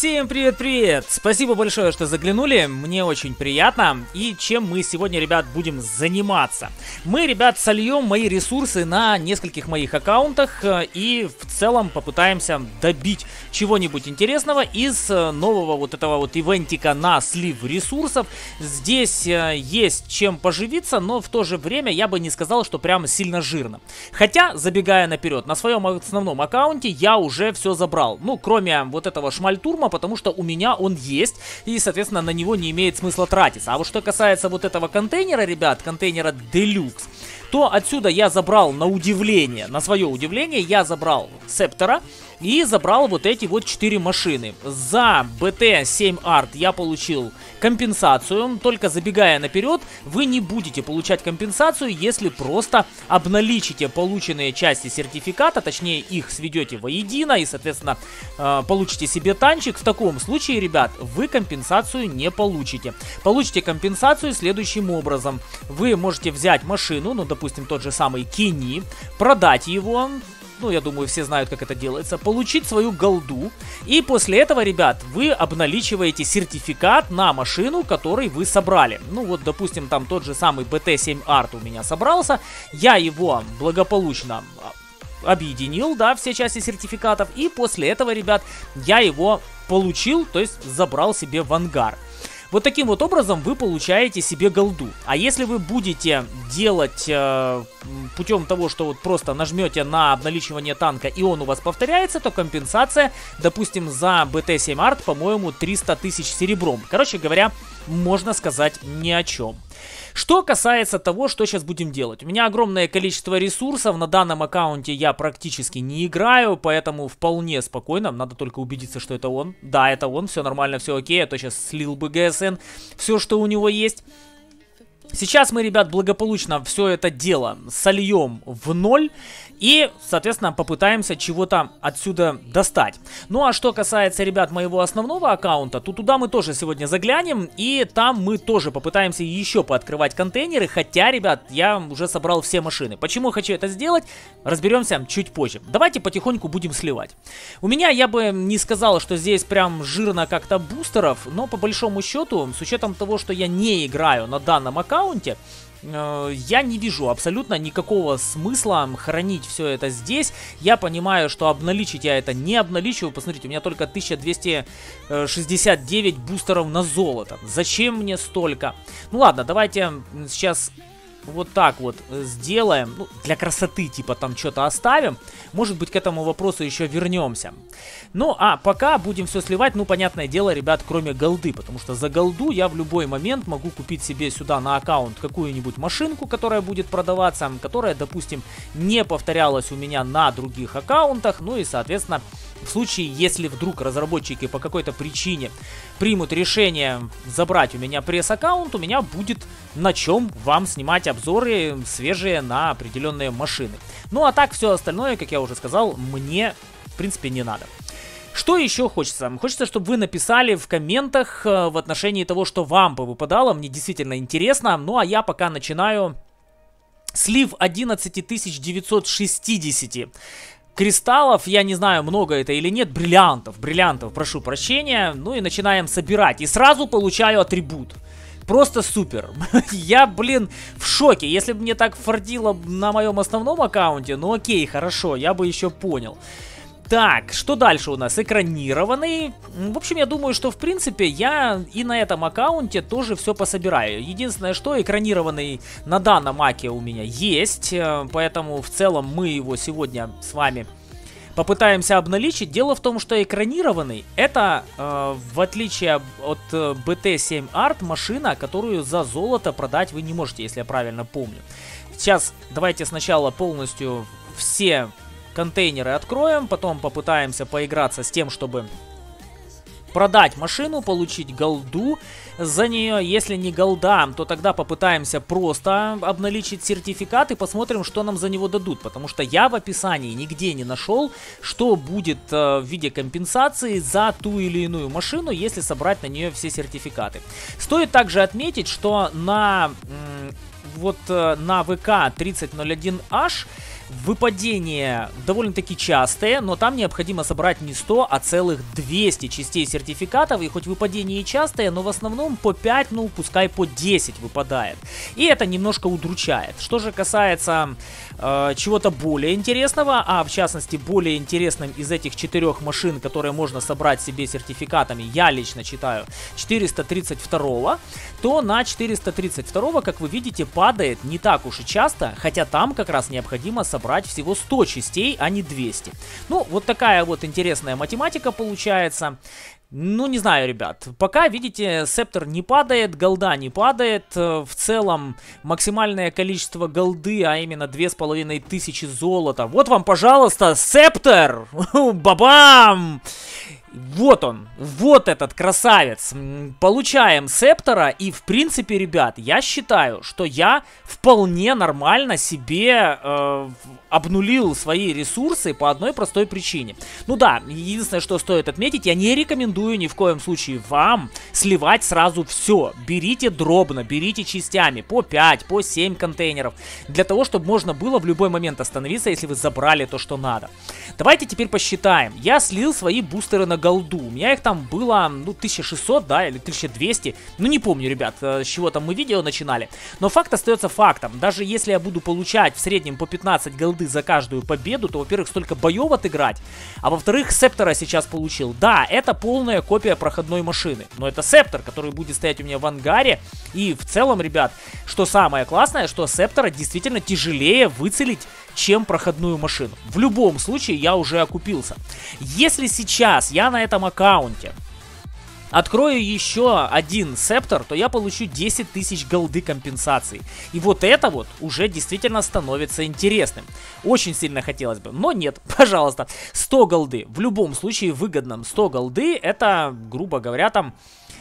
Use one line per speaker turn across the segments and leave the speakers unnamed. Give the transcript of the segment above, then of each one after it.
Всем привет-привет! Спасибо большое, что заглянули, мне очень приятно. И чем мы сегодня, ребят, будем заниматься? Мы, ребят, сольем мои ресурсы на нескольких моих аккаунтах и в целом попытаемся добить чего-нибудь интересного из нового вот этого вот ивентика на слив ресурсов. Здесь есть чем поживиться, но в то же время я бы не сказал, что прям сильно жирно. Хотя, забегая наперед, на своем основном аккаунте я уже все забрал. Ну, кроме вот этого шмальтурма, потому что у меня он есть, и, соответственно, на него не имеет смысла тратиться. А вот что касается вот этого контейнера, ребят, контейнера Deluxe, то отсюда я забрал на удивление, на свое удивление, я забрал Септора и забрал вот эти вот 4 машины. За BT7 Art я получил компенсацию, только забегая наперед, вы не будете получать компенсацию, если просто обналичите полученные части сертификата, точнее их сведете воедино и, соответственно, получите себе танчик. В таком случае, ребят, вы компенсацию не получите. Получите компенсацию следующим образом. Вы можете взять машину, ну, допустим, тот же самый Кенни, продать его. Ну, я думаю, все знают, как это делается. Получить свою голду. И после этого, ребят, вы обналичиваете сертификат на машину, который вы собрали. Ну, вот, допустим, там тот же самый BT7 Art у меня собрался. Я его благополучно объединил, да, все части сертификатов. И после этого, ребят, я его получил, то есть забрал себе в ангар. Вот таким вот образом вы получаете себе голду. А если вы будете делать путем того, что вот просто нажмете на обналичивание танка и он у вас повторяется, то компенсация, допустим, за BT7 Art, по-моему, 300 тысяч серебром. Короче говоря, можно сказать ни о чем. Что касается того, что сейчас будем делать. У меня огромное количество ресурсов. На данном аккаунте я практически не играю, поэтому вполне спокойно. Надо только убедиться, что это он. Да, это он, все нормально, все окей. А то сейчас слил бы ГСН все, что у него есть. Сейчас мы, ребят, благополучно все это дело сольем в ноль. И, соответственно, попытаемся чего-то отсюда достать. Ну, а что касается, ребят, моего основного аккаунта, то туда мы тоже сегодня заглянем. И там мы тоже попытаемся еще пооткрывать контейнеры. Хотя, ребят, я уже собрал все машины. Почему хочу это сделать, разберемся чуть позже. Давайте потихоньку будем сливать. У меня, я бы не сказал, что здесь прям жирно как-то бустеров. Но, по большому счету, с учетом того, что я не играю на данном аккаунте, я не вижу абсолютно никакого смысла хранить все это здесь. Я понимаю, что обналичить я это не обналичиваю. Посмотрите, у меня только 1269 бустеров на золото. Зачем мне столько? Ну ладно, давайте сейчас вот так вот сделаем. Ну, для красоты, типа, там что-то оставим. Может быть, к этому вопросу еще вернемся. Ну, а пока будем все сливать. Ну, понятное дело, ребят, кроме голды. Потому что за голду я в любой момент могу купить себе сюда на аккаунт какую-нибудь машинку, которая будет продаваться. Которая, допустим, не повторялась у меня на других аккаунтах. Ну и, соответственно, в случае, если вдруг разработчики по какой-то причине примут решение забрать у меня пресс-аккаунт, у меня будет на чем вам снимать обзоры свежие на определенные машины. Ну а так, все остальное, как я уже сказал, мне, в принципе, не надо. Что еще хочется? Хочется, чтобы вы написали в комментах в отношении того, что вам повыпадало. Мне действительно интересно. Ну а я пока начинаю слив 11960 кристаллов. Я не знаю, много это или нет. Бриллиантов, прошу прощения. Ну и начинаем собирать. И сразу получаю атрибут. Просто супер. Я, блин, в шоке. Если бы мне так фартило на моем основном аккаунте, ну окей, хорошо, я бы еще понял. Так, что дальше у нас? Экранированный. В общем, я думаю, что в принципе я и на этом аккаунте тоже все пособираю. Единственное, что экранированный на данном аке у меня есть. Поэтому в целом мы его сегодня с вами попытаемся обналичить. Дело в том, что экранированный это, в отличие от BT7 Art, машина, которую за золото продать вы не можете, если я правильно помню. Сейчас давайте сначала полностью все контейнеры откроем, потом попытаемся поиграться с тем, чтобы продать машину, получить голду за нее. Если не голда, то тогда попытаемся просто обналичить сертификат и посмотрим, что нам за него дадут. Потому что я в описании нигде не нашел, что будет в виде компенсации за ту или иную машину, если собрать на нее все сертификаты. Стоит также отметить, что на вот на ВК 3001H выпадения довольно-таки частые, но там необходимо собрать не 100, а целых 200 частей сертификатов, и хоть выпадения и частые, но в основном по 5, ну пускай по 10 выпадает. И это немножко удручает. Что же касается чего-то более интересного, а в частности более интересным из этих 4 машин, которые можно собрать себе сертификатами, я лично читаю 432, то на 432, как вы видите, падает не так уж и часто, хотя там как раз необходимо собрать всего 100 частей, а не 200. Ну, вот такая вот интересная математика получается. Ну, не знаю, ребят. Пока, видите, септор не падает, голда не падает. В целом, максимальное количество голды, а именно 2500 золота. Вот вам, пожалуйста, септор! Бабам! Вот он, вот этот красавец. Получаем септора, и в принципе, ребят, я считаю, что я вполне нормально себе обнулил свои ресурсы по одной простой причине. Ну да, единственное, что стоит отметить, я не рекомендую ни в коем случае вам сливать сразу все. Берите дробно, берите частями, по 5, по 7 контейнеров, для того, чтобы можно было в любой момент остановиться, если вы забрали то, что надо. Давайте теперь посчитаем. Я слил свои бустеры на голду. У меня их там было, ну, 1600, да, или 1200. Ну, не помню, ребят, с чего там мы видео начинали. Но факт остается фактом. Даже если я буду получать в среднем по 15 голды за каждую победу, то, во-первых, столько боев отыграть, а во-вторых, септора сейчас получил. Да, это полная копия проходной машины, но это септор, который будет стоять у меня в ангаре. И в целом, ребят, что самое классное, что септора действительно тяжелее выцелить, чем проходную машину. В любом случае, я уже окупился. Если сейчас я на этом аккаунте открою еще один септор, то я получу 10 тысяч голды компенсации. И вот это вот уже действительно становится интересным. Очень сильно хотелось бы, но нет, пожалуйста. 100 голды. В любом случае выгодным. 100 голды это, грубо говоря, там...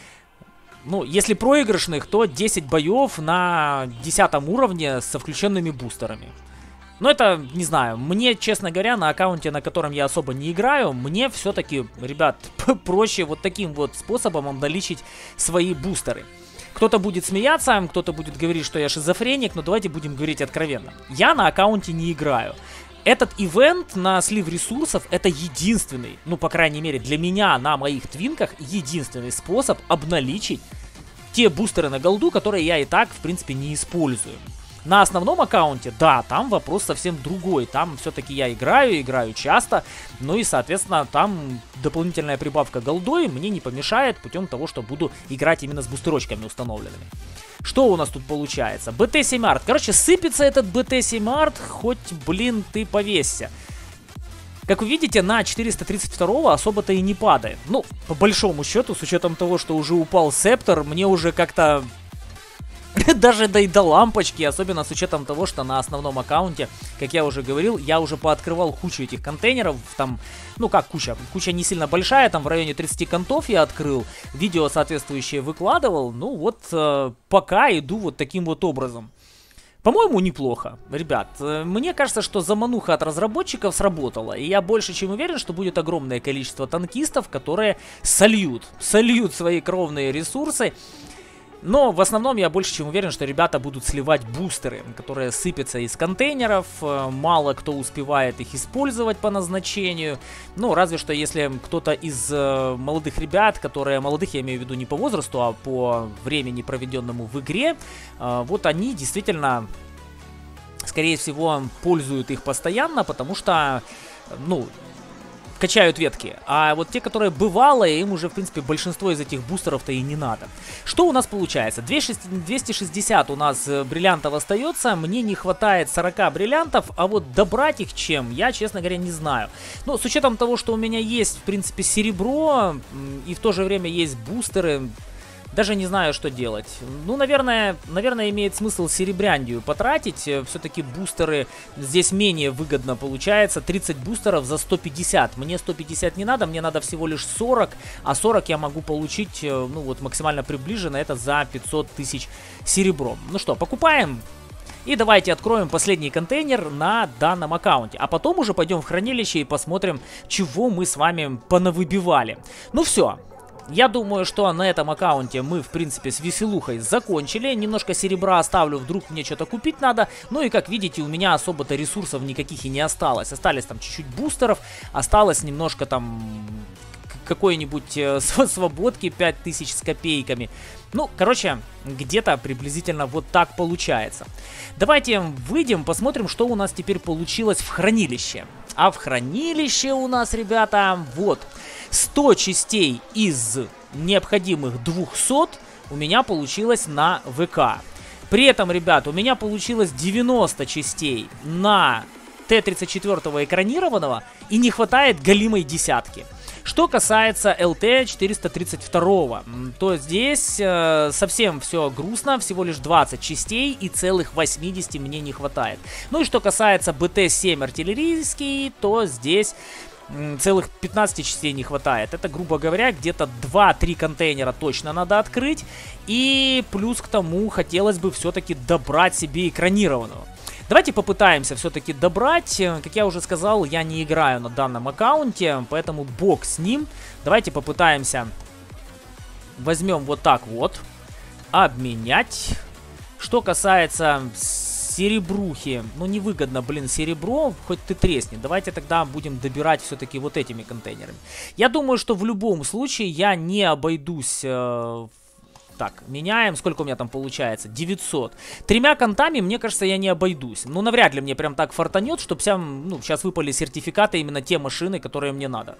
Ну, если проигрышных, то 10 боев на 10 уровне со включенными бустерами. Но это, не знаю, мне, честно говоря, на аккаунте, на котором я особо не играю, мне все-таки, ребят, проще вот таким вот способом обналичить свои бустеры. Кто-то будет смеяться, кто-то будет говорить, что я шизофреник, но давайте будем говорить откровенно. Я на аккаунте не играю. Этот ивент на слив ресурсов это единственный, ну, по крайней мере, для меня на моих твинках единственный способ обналичить те бустеры на голду, которые я и так, в принципе, не использую. На основном аккаунте, да, там вопрос совсем другой. Там все-таки я играю часто. Ну и, соответственно, там дополнительная прибавка голдой мне не помешает путем того, что буду играть именно с бустерочками установленными. Что у нас тут получается? БТ-7 арт. Короче, сыпется этот БТ-7 арт, хоть, блин, ты повесься. Как вы видите, на 432 особо-то и не падает. Ну, по большому счету, с учетом того, что уже упал септор, мне уже как-то... Даже да и до лампочки, особенно с учетом того, что на основном аккаунте, как я уже говорил, я уже пооткрывал кучу этих контейнеров, там, ну как куча не сильно большая, там в районе 30 контов я открыл, видео соответствующее выкладывал, ну вот пока иду вот таким вот образом. По-моему, неплохо, ребят. Мне кажется, что замануха от разработчиков сработала. И я больше чем уверен, что будет огромное количество танкистов, которые сольют свои кровные ресурсы. Но в основном я больше чем уверен, что ребята будут сливать бустеры, которые сыпятся из контейнеров. Мало кто успевает их использовать по назначению. Ну, разве что если кто-то из молодых ребят, которые... Молодых я имею в виду не по возрасту, а по времени, проведенному в игре. Вот они действительно, скорее всего, пользуют их постоянно, потому что, ну... качают ветки, а вот те, которые бывалые, им уже, в принципе, большинство из этих бустеров-то и не надо. Что у нас получается? 260 у нас бриллиантов остается, мне не хватает 40 бриллиантов, а вот добрать их чем, я, честно говоря, не знаю. Но с учетом того, что у меня есть, в принципе, серебро, и в то же время есть бустеры... Даже не знаю, что делать. Ну, наверное, имеет смысл серебряндию потратить. Все-таки бустеры здесь менее выгодно получается. 30 бустеров за 150. Мне 150 не надо, мне надо всего лишь 40. А 40 я могу получить, ну вот, максимально приближенно. Это за 500 тысяч серебром. Ну что, покупаем? И давайте откроем последний контейнер на данном аккаунте. А потом уже пойдем в хранилище и посмотрим, чего мы с вами понавыбивали. Ну все. Я думаю, что на этом аккаунте мы, в принципе, с веселухой закончили. Немножко серебра оставлю, вдруг мне что-то купить надо. Ну и, как видите, у меня особо-то ресурсов никаких и не осталось. Остались там чуть-чуть бустеров, осталось немножко там какой-нибудь свободки 5000 с копейками. Ну, короче, где-то приблизительно вот так получается. Давайте выйдем, посмотрим, что у нас теперь получилось в хранилище. А в хранилище у нас, ребята, вот 100 частей из необходимых 200 у меня получилось на ВК. При этом, ребят, у меня получилось 90 частей на Т-34 экранированного и не хватает голимой десятки. Что касается ЛТ-432, то здесь совсем все грустно, всего лишь 20 частей и целых 80 мне не хватает. Ну и что касается БТ-7 артиллерийский, то здесь целых 15 частей не хватает. Это, грубо говоря, где-то 2-3 контейнера точно надо открыть. И плюс к тому хотелось бы все-таки добрать себе экранированного. Давайте попытаемся все-таки добрать. Как я уже сказал, я не играю на данном аккаунте, поэтому бог с ним. Давайте попытаемся. Возьмем вот так вот. Обменять. Что касается серебрухи, ну невыгодно, блин, серебро, хоть ты тресни. Давайте тогда будем добирать все-таки вот этими контейнерами. Я думаю, что в любом случае я не обойдусь... Так, меняем. Сколько у меня там получается? 900. 3 контами, мне кажется, я не обойдусь. Ну, навряд ли мне прям так фартанет, чтобы сейчас выпали сертификаты именно те машины, которые мне надо.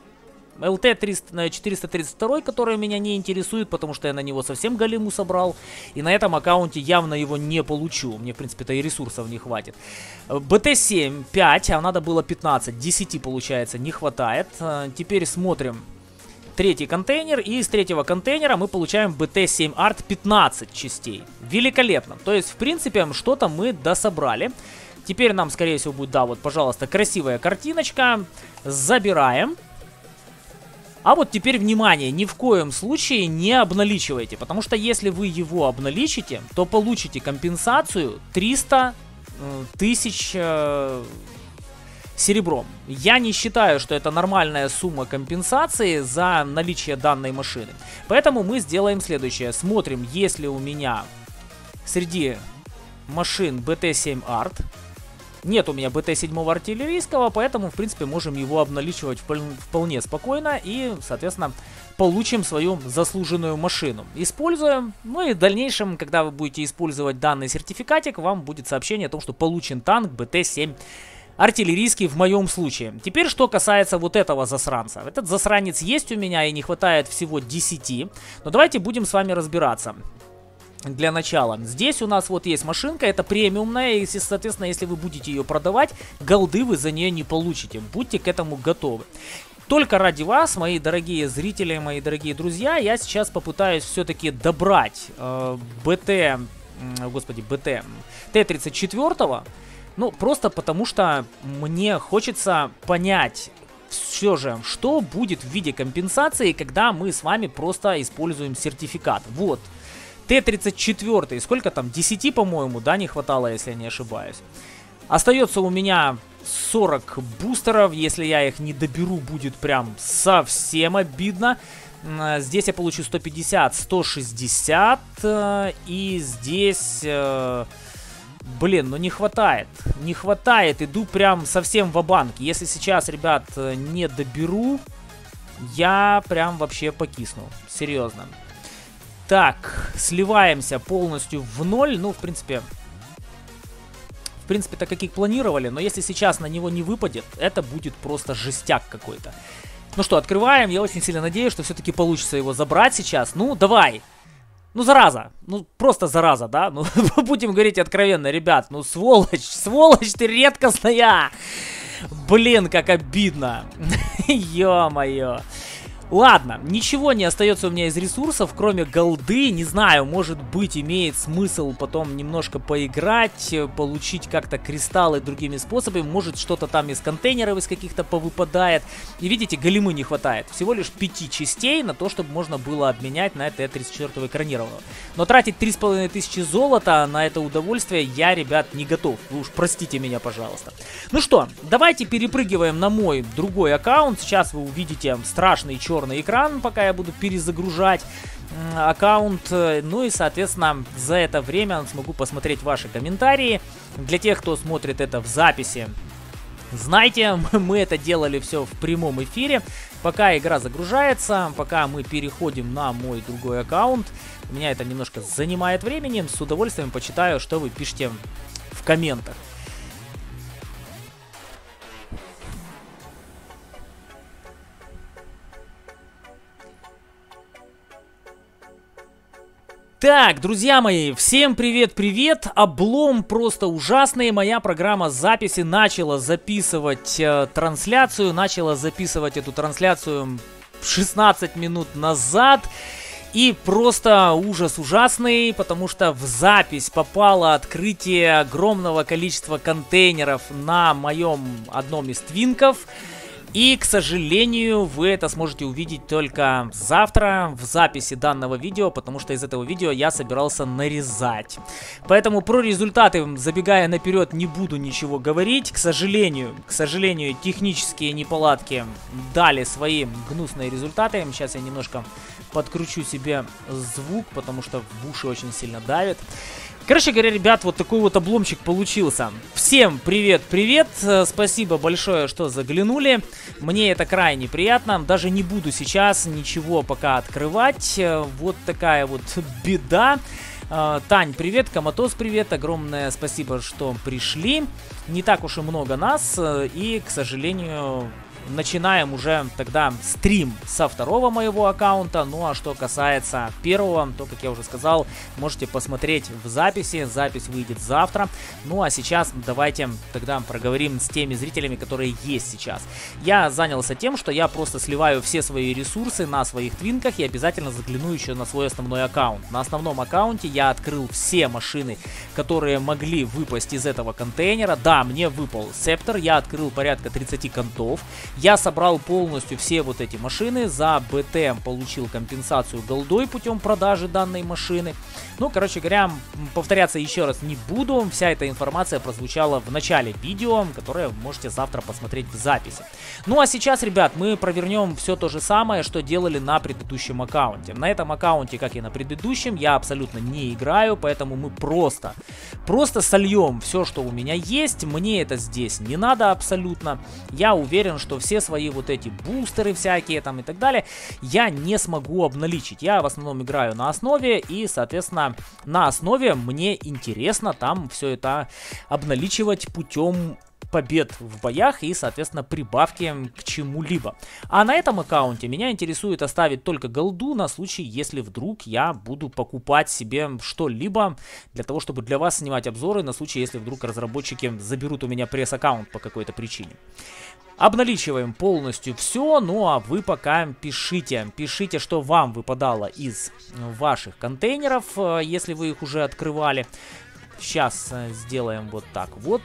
ЛТ-432, который меня не интересует, потому что я на него совсем голиму собрал. И на этом аккаунте явно его не получу. Мне, в принципе-то, и ресурсов не хватит. БТ-7 5, а надо было 15. 10, получается, не хватает. Теперь смотрим. Третий контейнер, и из третьего контейнера мы получаем БТ-7 Арт 15 частей. Великолепно. То есть, в принципе, что-то мы дособрали. Теперь нам, скорее всего, будет, да, вот, пожалуйста, красивая картиночка. Забираем. А вот теперь, внимание, ни в коем случае не обналичивайте. Потому что если вы его обналичите, то получите компенсацию 300 тысяч... серебром. Я не считаю, что это нормальная сумма компенсации за наличие данной машины. Поэтому мы сделаем следующее. Смотрим, есть ли у меня среди машин БТ-7 Арт. Нет у меня БТ-7 артиллерийского, поэтому, в принципе, можем его обналичивать вполне спокойно и, соответственно, получим свою заслуженную машину. Используем. Ну и в дальнейшем, когда вы будете использовать данный сертификатик, вам будет сообщение о том, что получен танк БТ-7 артиллерийский в моем случае. Теперь, что касается вот этого засранца. Этот засранец есть у меня и не хватает всего 10. Но давайте будем с вами разбираться. Для начала. Здесь у нас вот есть машинка, это премиумная, и, соответственно, если вы будете ее продавать, голды вы за нее не получите. Будьте к этому готовы. Только ради вас, мои дорогие зрители, мои дорогие друзья, я сейчас попытаюсь все-таки добрать Т-34. Ну, просто потому что мне хочется понять все же, что будет в виде компенсации, когда мы с вами просто используем сертификат. Вот. Т-34, сколько там? 10, по-моему, да, не хватало, если я не ошибаюсь. Остается у меня 40 бустеров. Если я их не доберу, будет прям совсем обидно. Здесь я получу 150, 160. И здесь... Блин, ну не хватает. Не хватает. Иду прям совсем ва-банк. Если сейчас, ребят, не доберу, я прям вообще покисну. Серьезно. Так, сливаемся полностью в ноль. Ну, в принципе, так как и планировали. Но если сейчас на него не выпадет, это будет просто жестяк какой-то. Ну что, открываем. Я очень сильно надеюсь, что все-таки получится его забрать сейчас. Ну, давай. Ну, зараза. Ну, просто зараза, да? Ну, будем говорить откровенно, ребят. Ну, сволочь ты редкостная. Блин, как обидно. Ё-моё. Ладно, ничего не остается у меня из ресурсов, кроме голды. Не знаю, может быть, имеет смысл потом немножко поиграть, получить как-то кристаллы другими способами. Может, что-то там из контейнеров из каких-то повыпадает. И видите, големы не хватает. Всего лишь 5 частей на то, чтобы можно было обменять на Т-34 экранированного. Но тратить 3500 золота на это удовольствие я, ребят, не готов. Вы уж простите меня, пожалуйста. Ну что, давайте перепрыгиваем на мой другой аккаунт. Сейчас вы увидите страшный черный черный экран, пока я буду перезагружать аккаунт. Ну и, соответственно, за это время смогу посмотреть ваши комментарии. Для тех, кто смотрит это в записи, знайте, мы это делали все в прямом эфире. Пока игра загружается, пока мы переходим на мой другой аккаунт, у меня это немножко занимает времени. С удовольствием почитаю, что вы пишете в комментах. Так, друзья мои, всем привет-привет, облом просто ужасный, моя программа записи начала записывать начала записывать эту трансляцию 16 минут назад, и просто ужас ужасный, потому что в запись попало открытие огромного количества контейнеров на моем одном из твинков. И, к сожалению, вы это сможете увидеть только завтра в записи данного видео, потому что из этого видео я собирался нарезать. Поэтому про результаты, забегая наперед, не буду ничего говорить. К сожалению, технические неполадки дали свои гнусные результаты. Сейчас я немножко подкручу себе звук, потому что в уши очень сильно давит. Короче говоря, ребят, вот такой вот обломчик получился. Всем привет-привет, спасибо большое, что заглянули. Мне это крайне приятно, даже не буду сейчас ничего пока открывать. Вот такая вот беда. Тань, привет, Коматос, привет, огромное спасибо, что пришли. Не так уж и много нас, и, к сожалению, начинаем уже тогда стрим со второго моего аккаунта. Ну а что касается первого, то, как я уже сказал, можете посмотреть в записи. Запись выйдет завтра. Ну а сейчас давайте тогда проговорим с теми зрителями, которые есть сейчас. Я занялся тем, что я просто сливаю все свои ресурсы на своих твинках и обязательно загляну еще на свой основной аккаунт. На основном аккаунте я открыл все машины, которые могли выпасть из этого контейнера. Да, мне выпал Септор, я открыл порядка 30 контов. Я собрал полностью все вот эти машины, за БТ получил компенсацию голдой путем продажи данной машины. Ну, короче говоря, повторяться еще раз не буду, вся эта информация прозвучала в начале видео, которое вы можете завтра посмотреть в записи. Ну, а сейчас, ребят, мы провернем все то же самое, что делали на предыдущем аккаунте. На этом аккаунте, как и на предыдущем, я абсолютно не играю, поэтому мы просто сольем все, что у меня есть. Мне это здесь не надо абсолютно. Я уверен, что все свои вот эти бустеры всякие там и так далее я не смогу обналичить. Я в основном играю на основе, и, соответственно, на основе мне интересно там все это обналичивать путем побед в боях и, соответственно, прибавки к чему-либо. А на этом аккаунте меня интересует оставить только голду на случай, если вдруг я буду покупать себе что-либо для того, чтобы для вас снимать обзоры, на случай, если вдруг разработчики заберут у меня пресс-аккаунт по какой-то причине. Обналичиваем полностью все, ну а вы пока пишите, что вам выпадало из ваших контейнеров, если вы их уже открывали. Сейчас сделаем вот так вот,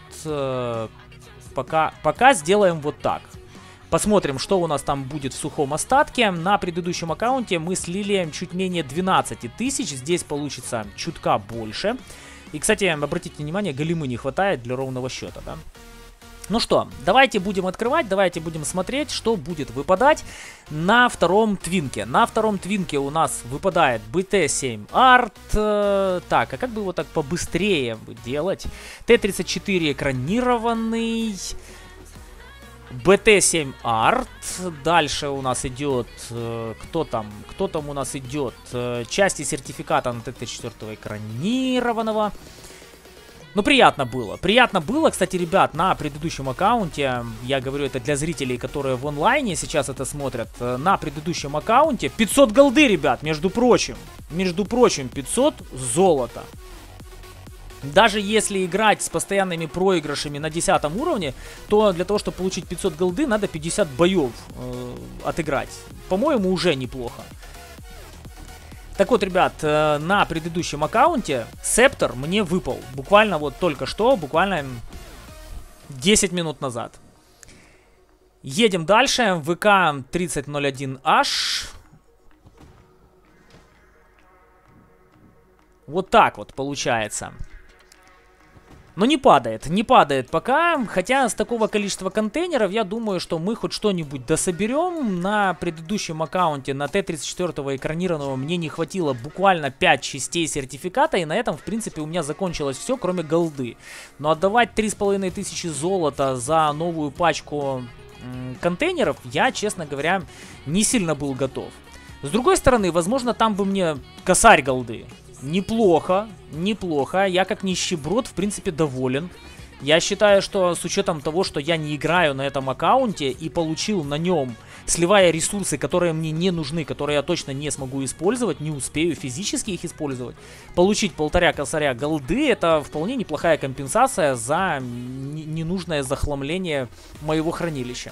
пока сделаем вот так. Посмотрим, что у нас там будет в сухом остатке. На предыдущем аккаунте мы слили чуть менее 12 тысяч, здесь получится чутка больше. И, кстати, обратите внимание, големы не хватает для ровного счета, да? Ну что, давайте будем открывать, давайте будем смотреть, что будет выпадать на втором твинке. На втором твинке у нас выпадает BT7 Art. Так, а как бы его так побыстрее делать? Т-34 экранированный. BT7 Art. Дальше у нас идет... Кто там у нас идет? Части сертификата на Т-34 экранированного. Ну, приятно было. Приятно было, кстати, ребят, на предыдущем аккаунте, я говорю это для зрителей, которые в онлайне сейчас это смотрят, на предыдущем аккаунте 500 голды, ребят, между прочим, 500 золота. Даже если играть с постоянными проигрышами на 10 уровне, то для того, чтобы получить 500 голды, надо 50 боев отыграть. По-моему, уже неплохо. Так вот, ребят, на предыдущем аккаунте Септор мне выпал. Буквально вот только что, буквально 10 минут назад. Едем дальше. ВК 3001H. Вот так вот получается. Но не падает пока, хотя с такого количества контейнеров я думаю, что мы хоть что-нибудь дособерем. На предыдущем аккаунте, на Т-34 экранированного, мне не хватило буквально 5 частей сертификата, и на этом, в принципе, у меня закончилось все, кроме голды. Но отдавать 3500 золота за новую пачку контейнеров я, честно говоря, не сильно был готов. С другой стороны, возможно, там бы мне косарь голды. Неплохо, неплохо. Я как нищеброд, в принципе, доволен. Я считаю, что с учетом того, что я не играю на этом аккаунте и получил на нем, сливая ресурсы, которые мне не нужны, которые я точно не смогу использовать, не успею физически их использовать, получить 1,5 косаря голды — это вполне неплохая компенсация за ненужное захламление моего хранилища.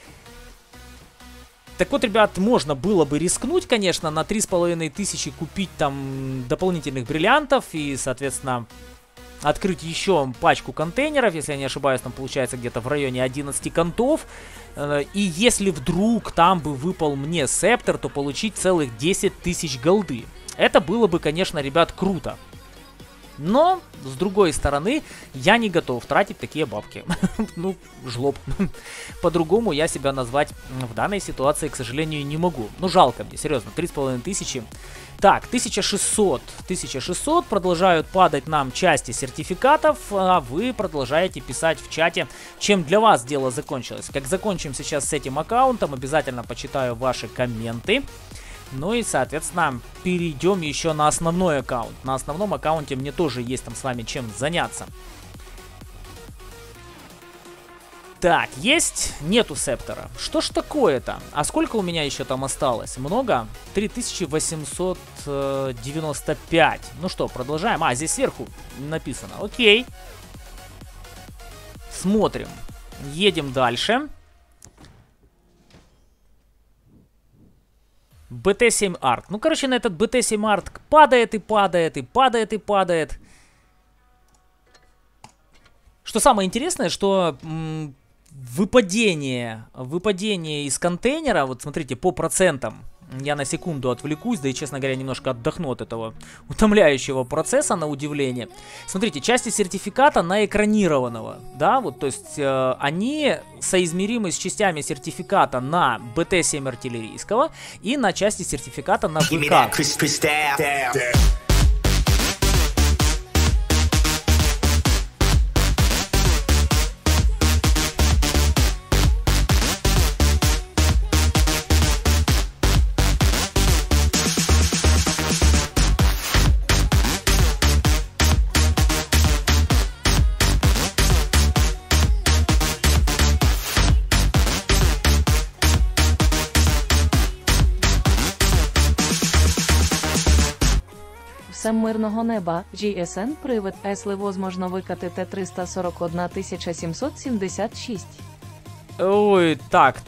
Так вот, ребят, можно было бы рискнуть, конечно, на 3500 купить там дополнительных бриллиантов и, соответственно, открыть еще пачку контейнеров. Если я не ошибаюсь, там получается где-то в районе 11 контов. И если вдруг там бы выпал мне септер, то получить целых 10 000 голды. Это было бы, конечно, ребят, круто. Но, с другой стороны, я не готов тратить такие бабки. Ну, жлоб. По-другому я себя назвать в данной ситуации, к сожалению, не могу. Ну, жалко мне, серьезно, 3500. Так, 1600. 1600. Продолжают падать нам части сертификатов, а вы продолжаете писать в чате, чем для вас дело закончилось. Как закончим сейчас с этим аккаунтом, обязательно почитаю ваши комменты. Ну и, соответственно, перейдем еще на основной аккаунт. На основном аккаунте мне тоже есть там с вами чем заняться. Так, есть? Нету септера. Что ж такое-то? А сколько у меня еще там осталось? Много? 3895. Ну что, продолжаем. А, здесь сверху написано. Окей. Смотрим. Едем дальше. БТ-7 арт. Ну, короче, на этот БТ-7 арт падает и падает, и падает, и падает. Что самое интересное, что выпадение из контейнера, вот смотрите, по процентам, я на секунду отвлекусь, да и, честно говоря, немножко отдохну от этого утомляющего процесса, на удивление. Смотрите, части сертификата на экранированного, да, вот, то есть они соизмеримы с частями сертификата на БТ-7 артиллерийского и на части сертификата на ВК.
Всем мирного неба, GSN привид, если возможно викати Т-341 776.
Ой, так,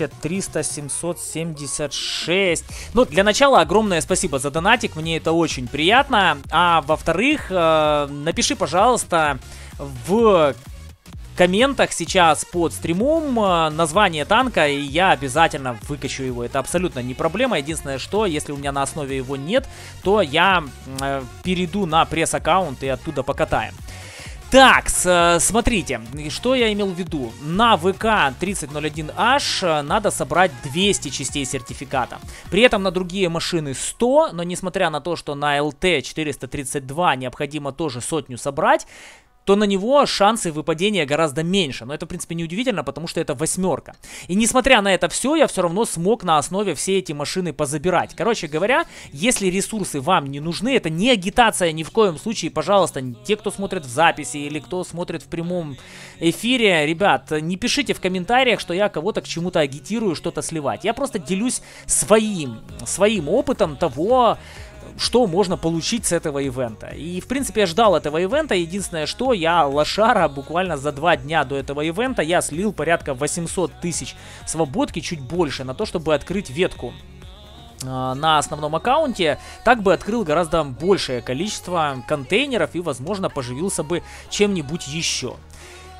776. Ну, для начала огромное спасибо за донатик, мне это очень приятно. А во-вторых, напиши, пожалуйста, в комментах сейчас под стримом название танка, и я обязательно выкачу его. Это абсолютно не проблема. Единственное, что если у меня на основе его нет, то я перейду на пресс-аккаунт и оттуда покатаем. Так, смотрите, что я имел в виду. На ВК 3001H надо собрать 200 частей сертификата. При этом на другие машины 100, но несмотря на то, что на ЛТ 432 необходимо тоже 100 собрать, то на него шансы выпадения гораздо меньше. Но это, в принципе, не удивительно, потому что это 8. И несмотря на это все, я все равно смог на основе все эти машины позабирать. Короче говоря, если ресурсы вам не нужны, это не агитация ни в коем случае, пожалуйста, те, кто смотрит в записи или кто смотрит в прямом эфире, ребят, не пишите в комментариях, что я кого-то к чему-то агитирую, что-то сливать. Я просто делюсь своим опытом того, что можно получить с этого ивента. И, в принципе, я ждал этого ивента. Единственное, что я лошара буквально за 2 дня до этого ивента я слил порядка 800 тысяч свободки, чуть больше, на то, чтобы открыть ветку на основном аккаунте. Так бы открыл гораздо большее количество контейнеров и, возможно, поживился бы чем-нибудь еще.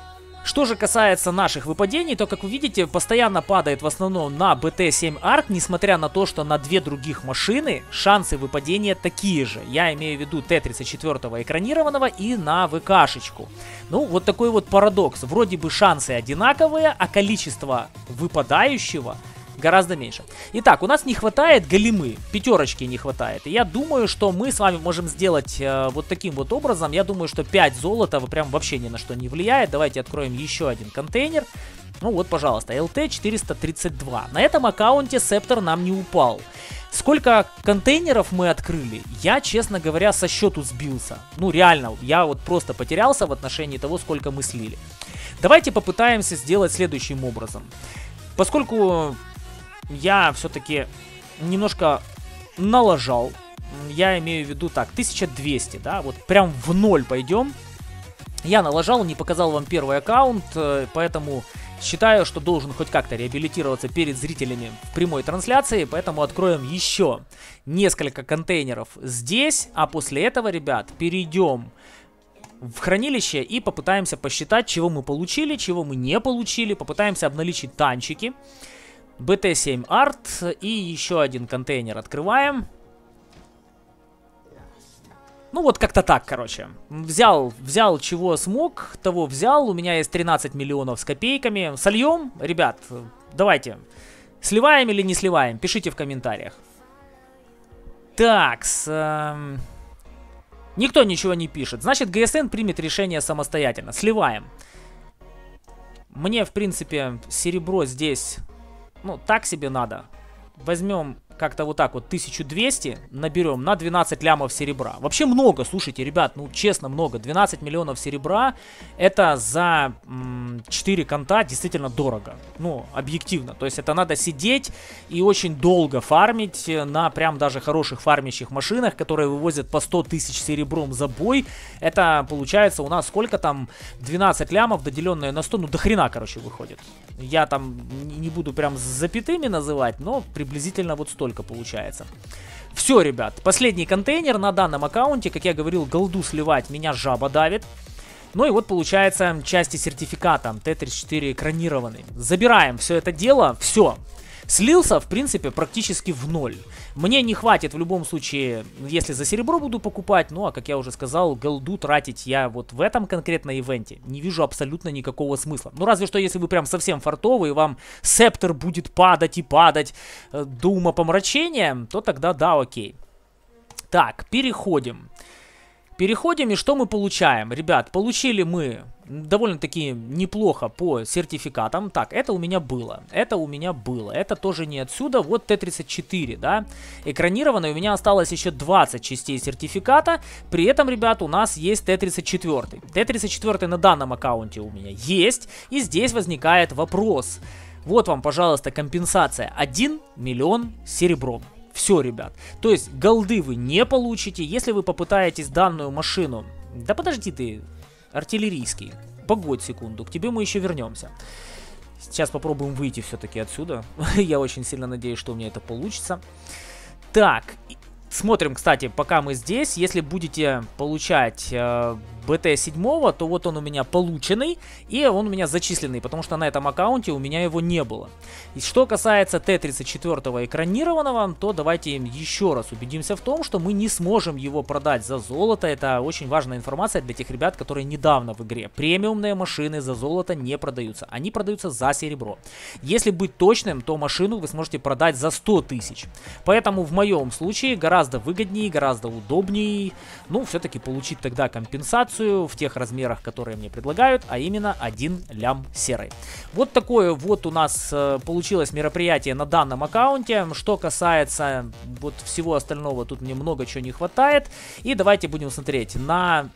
Что же касается наших выпадений, то, как вы видите, постоянно падает в основном на BT7 Art, несмотря на то, что на две других машины шансы выпадения такие же. Я имею в виду Т-34 экранированного и на ВКшечку. Ну, вот такой вот парадокс. Вроде бы шансы одинаковые, а количество выпадающего гораздо меньше. Итак, у нас не хватает големы, пятерочки не хватает. И я думаю, что мы с вами можем сделать вот таким вот образом. Я думаю, что 5 золота прям вообще ни на что не влияет. Давайте откроем еще один контейнер. Ну вот, пожалуйста, LT432. На этом аккаунте Септор нам не упал. Сколько контейнеров мы открыли, я, честно говоря, со счету сбился. Ну, реально, я вот просто потерялся в отношении того, сколько мы слили. Давайте попытаемся сделать следующим образом. Поскольку я все-таки немножко налажал, я имею в виду так, 1200, да, вот прям в ноль пойдем. Я налажал, не показал вам первый аккаунт, поэтому считаю, что должен хоть как-то реабилитироваться перед зрителями в прямой трансляции, поэтому откроем еще несколько контейнеров здесь, а после этого, ребят, перейдем в хранилище и попытаемся посчитать, чего мы получили, чего мы не получили, попытаемся обналичить танчики. BT7 Art и еще один контейнер открываем. Ну вот как-то так, короче. Взял чего смог, того взял. У меня есть 13 миллионов с копейками. Сольем, ребят, давайте. Сливаем или не сливаем? Пишите в комментариях. Так, никто ничего не пишет. Значит, ГСН примет решение самостоятельно. Сливаем. Мне, в принципе, серебро здесь, ну, так себе надо. Возьмем как-то вот так вот 1200, наберем на 12 лямов серебра. Вообще много, слушайте, ребят, ну честно много. 12 миллионов серебра, это за 4 конта действительно дорого. Ну, объективно. То есть это надо сидеть и очень долго фармить на прям даже хороших фармящих машинах, которые вывозят по 100 тысяч серебром за бой. Это получается у нас сколько там? 12 лямов, доделенное на 100, ну до хрена, короче, выходит. Я там не буду прям с запятыми называть, но приблизительно вот столько получается. Все, ребят, последний контейнер на данном аккаунте. Как я говорил, голду сливать меня жаба давит. Ну и вот получается части сертификата Т-34 экранированный. Забираем все это дело, все. Слился, в принципе, практически в ноль. Мне не хватит в любом случае, если за серебро буду покупать. Ну, а как я уже сказал, голду тратить я вот в этом конкретно ивенте не вижу абсолютно никакого смысла. Ну, разве что, если вы прям совсем фартовый, и вам Септор будет падать и падать до умопомрачения, то тогда да, окей. Так, переходим. Переходим, и что мы получаем? Ребят, получили мы довольно-таки неплохо по сертификатам. Так, это у меня было. Это у меня было. Это тоже не отсюда. Вот Т-34, да. Экранированный. У меня осталось еще 20 частей сертификата. При этом, ребят, у нас есть Т-34. Т-34 на данном аккаунте у меня есть. И здесь возникает вопрос. Вот вам, пожалуйста, компенсация. 1 миллион серебром. Все, ребят. То есть голды вы не получите, если вы попытаетесь данную машину... Да подожди ты, артиллерийский. Погодь секунду, к тебе мы еще вернемся. Сейчас попробуем выйти все-таки отсюда. Я очень сильно надеюсь, что у меня это получится. Так, смотрим, кстати, пока мы здесь. Если будете получать БТ-7, то вот он у меня полученный, и он у меня зачисленный, потому что на этом аккаунте у меня его не было. И что касается Т-34 экранированного, то давайте еще раз убедимся в том, что мы не сможем его продать за золото. Это очень важная информация для тех ребят, которые недавно в игре. Премиумные машины за золото не продаются, они продаются за серебро. Если быть точным, то машину вы сможете продать за 100 тысяч. Поэтому в моем случае гораздо выгоднее, гораздо удобнее, ну, все-таки получить тогда компенсацию в тех размерах, которые мне предлагают, а именно 1 лям серый. Вот такое вот у нас получилось мероприятие на данном аккаунте. Что касается вот всего остального, тут мне много чего не хватает. И давайте будем смотреть. На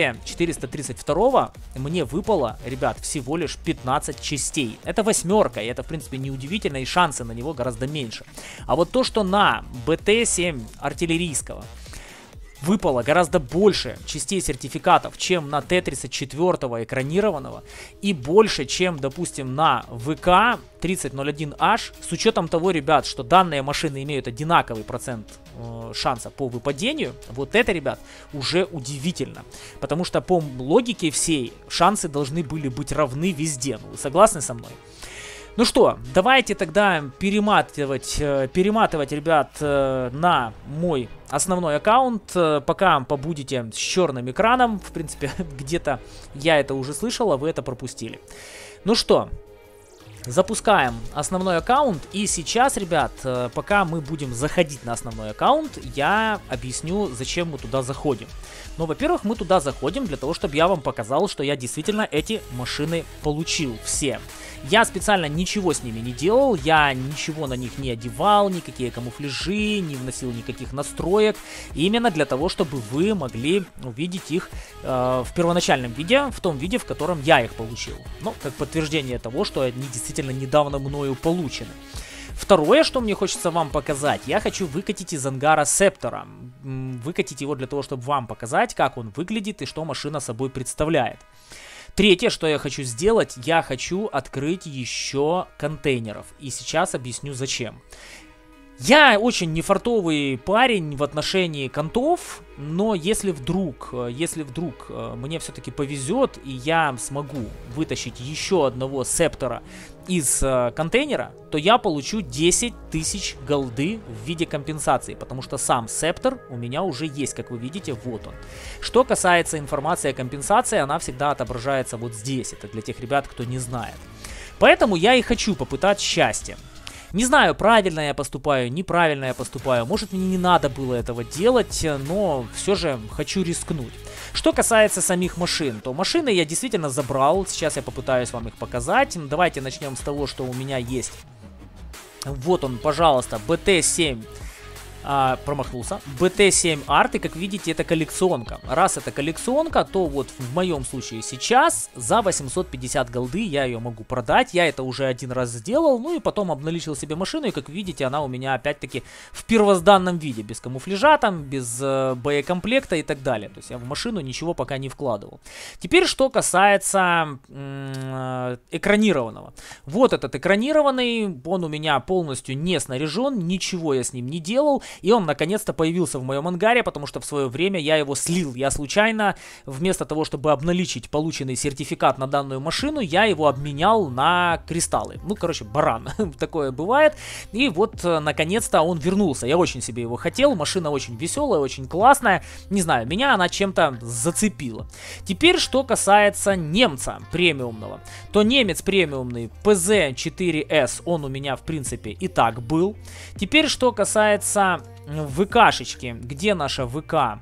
ЛТ-432 мне выпало, ребят, всего лишь 15 частей. Это восьмерка, и это, в принципе, неудивительно, и шансы на него гораздо меньше. А вот то, что на БТ-7 артиллерийского выпало гораздо больше частей сертификатов, чем на Т-34 экранированного, и больше, чем, допустим, на ВК 3001H, с учетом того, ребят, что данные машины имеют одинаковый процент шанса по выпадению, вот это, ребят, уже удивительно, потому что по логике всей шансы должны были быть равны везде. Ну, вы согласны со мной? Ну что, давайте тогда перематывать, ребят, на мой основной аккаунт, пока побудете с черным экраном. В принципе, где-то я это уже слышал, а вы это пропустили. Ну что, запускаем основной аккаунт. И сейчас, ребят, пока мы будем заходить на основной аккаунт, я объясню, зачем мы туда заходим. Но, во-первых, мы туда заходим для того, чтобы я вам показал, что я действительно эти машины получил все. Я специально ничего с ними не делал, я ничего на них не одевал, никакие камуфляжи, не вносил никаких настроек. Именно для того, чтобы вы могли увидеть их в первоначальном виде, в том виде, в котором я их получил. Ну, как подтверждение того, что они действительно недавно мною получены. Второе, что мне хочется вам показать, я хочу выкатить из ангара Септора. Выкатить его для того, чтобы вам показать, как он выглядит и что машина собой представляет. Третье, что я хочу сделать, я хочу открыть еще контейнеров. И сейчас объясню зачем. Я очень нефартовый парень в отношении контов, но если вдруг мне все-таки повезет и я смогу вытащить еще одного Септора из контейнера, то я получу 10 тысяч голды в виде компенсации, потому что сам Септор у меня уже есть, как вы видите, вот он. Что касается информации о компенсации, она всегда отображается вот здесь, это для тех ребят, кто не знает. Поэтому я и хочу попытать счастье. Не знаю, правильно я поступаю, неправильно я поступаю, может мне не надо было этого делать, но все же хочу рискнуть. Что касается самих машин, то машины я действительно забрал, сейчас я попытаюсь вам их показать. Давайте начнем с того, что у меня есть. Вот он, пожалуйста, BT7. Промахнулся. BT7 Art, и как видите, это коллекционка. Раз это коллекционка, то вот в моем случае сейчас за 850 голды я ее могу продать. Я это уже один раз сделал, ну и потом обналичил себе машину, и как видите, она у меня опять-таки в первозданном виде, без камуфляжа там, без боекомплекта и так далее. То есть я в машину ничего пока не вкладывал. Теперь, что касается экранированного. Вот этот экранированный, он у меня полностью не снаряжен, ничего я с ним не делал. И он наконец-то появился в моем ангаре, потому что в свое время я его слил. Я случайно, вместо того, чтобы обналичить полученный сертификат на данную машину, я его обменял на кристаллы. Ну, короче, баран. Такое бывает. И вот, наконец-то он вернулся. Я очень себе его хотел. Машина очень веселая, очень классная. Не знаю, меня она чем-то зацепила. Теперь, что касается немца премиумного. То немец премиумный PZ4S, он у меня, в принципе, и так был. Теперь, что касается ВКшечки. Где наша ВК?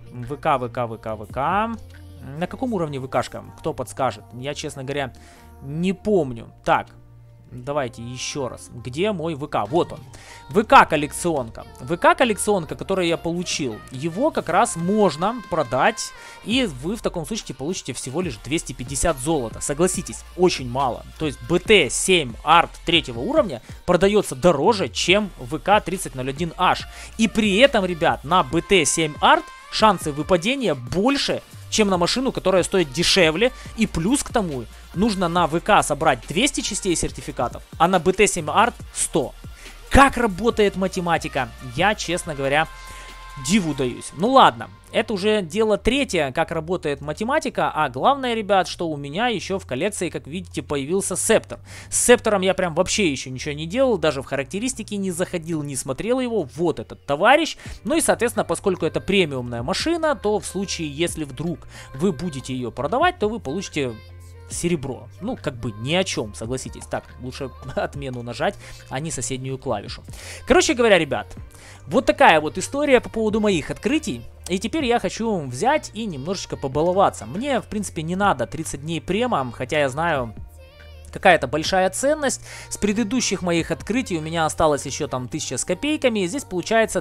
ВК. На каком уровне ВКшка? Кто подскажет? Я, честно говоря, не помню. Так, давайте еще раз. Где мой ВК? Вот он. ВК-коллекционка. ВК-коллекционка, которую я получил, его как раз можно продать, и вы в таком случае получите всего лишь 250 золота. Согласитесь, очень мало. То есть BT7 Art 3 уровня продается дороже, чем ВК 3001H. И при этом, ребят, на BT7 Art шансы выпадения больше, чем на машину, которая стоит дешевле. И плюс к тому, нужно на ВК собрать 200 частей сертификатов, а на BT7 Art 100. Как работает математика? Я, честно говоря, диву даюсь. Ну ладно, это уже дело третье, как работает математика. А главное, ребят, что у меня еще в коллекции, как видите, появился Септор. С Септором я прям вообще еще ничего не делал, даже в характеристики не заходил, не смотрел его. Вот этот товарищ. Ну и, соответственно, поскольку это премиумная машина, то в случае, если вдруг вы будете ее продавать, то вы получите серебро. Ну, как бы ни о чем, согласитесь. Так, лучше отмену нажать, а не соседнюю клавишу. Короче говоря, ребят, вот такая вот история по поводу моих открытий. И теперь я хочу взять и немножечко побаловаться. Мне, в принципе, не надо 30 дней према, хотя я знаю, какая-то большая ценность. С предыдущих моих открытий у меня осталось еще там 1000 с копейками. И здесь получается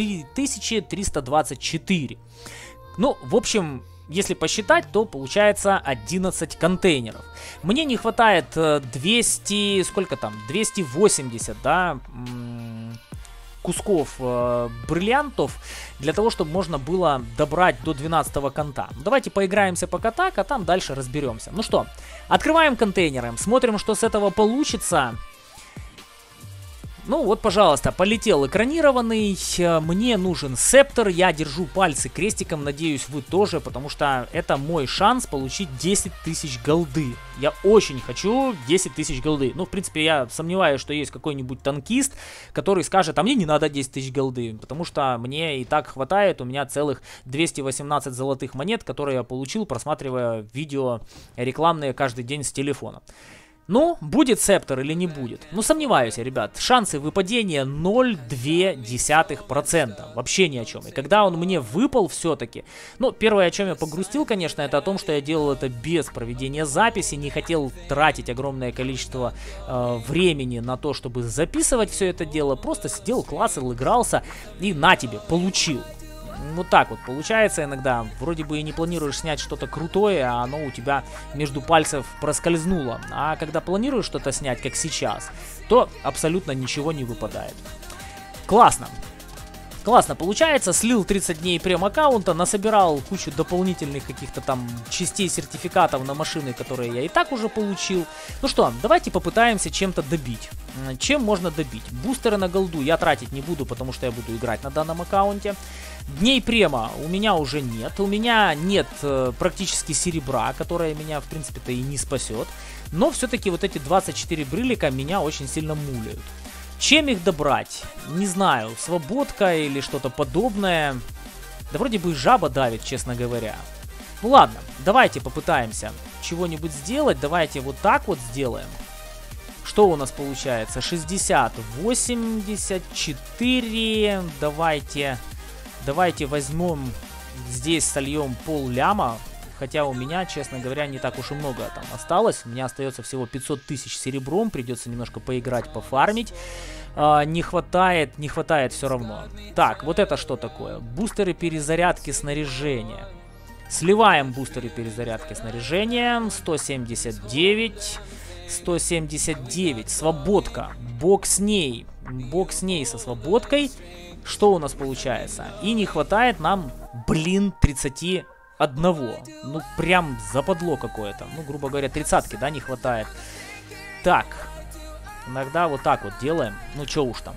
3324. Ну, в общем, если посчитать, то получается 11 контейнеров. Мне не хватает 200, сколько там, 280, да, кусков бриллиантов для того, чтобы можно было добрать до 12-го конта. Давайте поиграемся пока так, а там дальше разберемся. Ну что, открываем контейнеры, смотрим, что с этого получится. Ну вот, пожалуйста, полетел экранированный, мне нужен септор, я держу пальцы крестиком, надеюсь вы тоже, потому что это мой шанс получить 10 тысяч голды. Я очень хочу 10 тысяч голды. Ну, в принципе, я сомневаюсь, что есть какой-нибудь танкист, который скажет, а мне не надо 10 тысяч голды, потому что мне и так хватает, у меня целых 218 золотых монет, которые я получил, просматривая видео рекламные каждый день с телефона. Ну, будет септор или не будет? Ну, сомневаюсь, ребят. Шансы выпадения 0,2%. Вообще ни о чем. И когда он мне выпал все-таки... Ну, первое, о чем я погрустил, конечно, это о том, что я делал это без проведения записи. Не хотел тратить огромное количество времени на то, чтобы записывать все это дело. Просто сидел, классил, игрался и на тебе, получил. Вот так вот получается иногда. Вроде бы и не планируешь снять что-то крутое, а оно у тебя между пальцев проскользнуло. А когда планируешь что-то снять, как сейчас, то абсолютно ничего не выпадает. Классно. Классно получается, слил 30 дней прем-аккаунта, насобирал кучу дополнительных каких-то там частей, сертификатов на машины, которые я и так уже получил. Ну что, давайте попытаемся чем-то добить. Чем можно добить? Бустеры на голду я тратить не буду, потому что я буду играть на данном аккаунте. Дней према у меня уже нет. У меня нет практически серебра, которое меня, в принципе-то, и не спасет. Но все-таки вот эти 24 брылика меня очень сильно муляют. Чем их добрать? Не знаю, свободка или что-то подобное. Да вроде бы и жаба давит, честно говоря. Ну ладно, давайте попытаемся чего-нибудь сделать. Давайте вот так вот сделаем. Что у нас получается? 60, 84. Давайте возьмем, здесь сольем пол-ляма. Хотя у меня, честно говоря, не так уж и много там осталось. У меня остается всего 500 тысяч серебром. Придется немножко поиграть, пофармить. Не хватает все равно. Так, вот это что такое? Бустеры перезарядки снаряжения. Сливаем бустеры перезарядки снаряжения. 179. 179. Свободка. Бог с ней. Бог с ней со свободкой. Что у нас получается? И не хватает нам, блин, 31. Ну, прям западло какое-то. Ну, грубо говоря, 30-ки, да, не хватает. Так. Иногда вот так вот делаем. Ну, чё уж там.